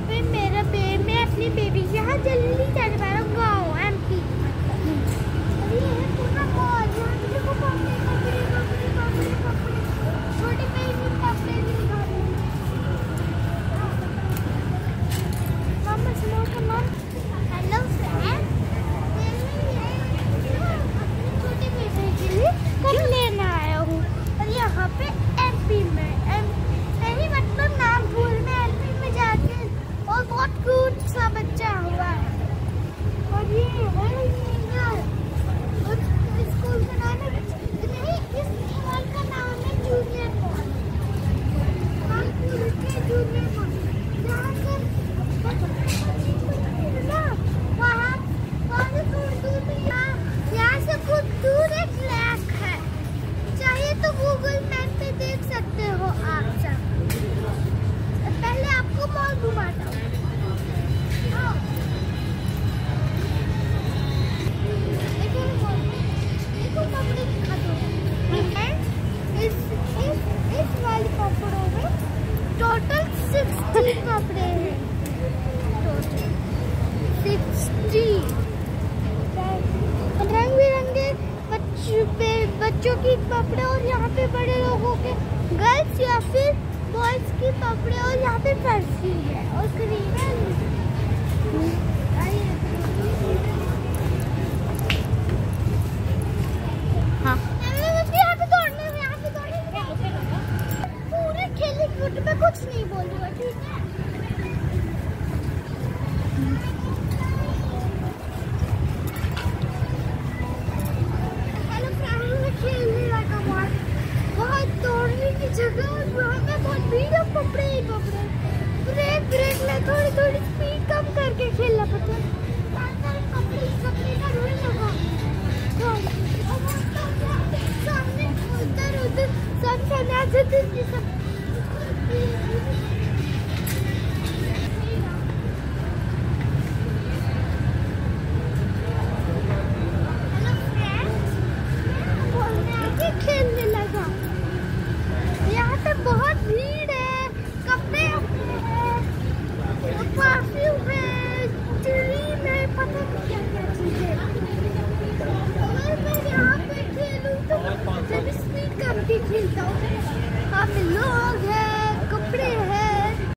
पे मैं अपनी बेबी के यहाँ जल्दी जाने वाला हूँ गाँव एमपी। अरे ये पूरा मॉल, यहाँ पे देखो कपड़े कपड़े कपड़े कपड़े कपड़े, छोटे बेबी कपड़े भी दिखा रहे हैं। मम्मा सुनो तो मम, हेलो फ्रेंड, अपने छोटे बेबी के लिए कपड़े लेना आया हूँ और यहाँ पे एमपी में मतलब नागपुर में एमपी में जाके और बहुत क्यूट सा बच्चा हुआ है। और ये है स्कूल का नाम है नहीं, इस मॉल का नाम है जूनियर मॉल, नागपुर के जूनियर मॉल। यहाँ से दूर दूर यहाँ से कुछ दूर एक लेक है, चाहिए तो गूगल मैप पे देख सकते हो आप सब। पहले आपको मॉल घुमाता हूँ। देखो कपड़े दिखा दो। इस वाले कपड़ों में टोटल 60 कपड़े हैं, टोटल 60 रंग बिरंगे बच्चों की कपड़े और यहाँ पे बड़े लोगों के गर्ल्स या फिर बॉयज की कपड़े और यहाँ पे फर्सी है और क्रीम है। हाँ यहाँ पे दौड़ने पूरे खेलने कूद में कुछ नहीं बोल रही हो, ठीक है। बहुत दौड़ने की जगह और वहाँ पे बहुत भीड़ है, कपड़े ही कपड़े। ब्रेक में थोड़ी स्पीड कम करके खेलना पड़ता है। कपड़े का रोल लगा सामने उधर सब खेलने लगा। यहाँ पे बहुत भीड़ है, कपड़े हैं, परफ्यूम है, क्रीम है, पता नहीं क्या क्या चीज़ है। अगर मैं यहाँ पे खेलूँ तो मैं स्पीड कम की खेलता हूँ। आप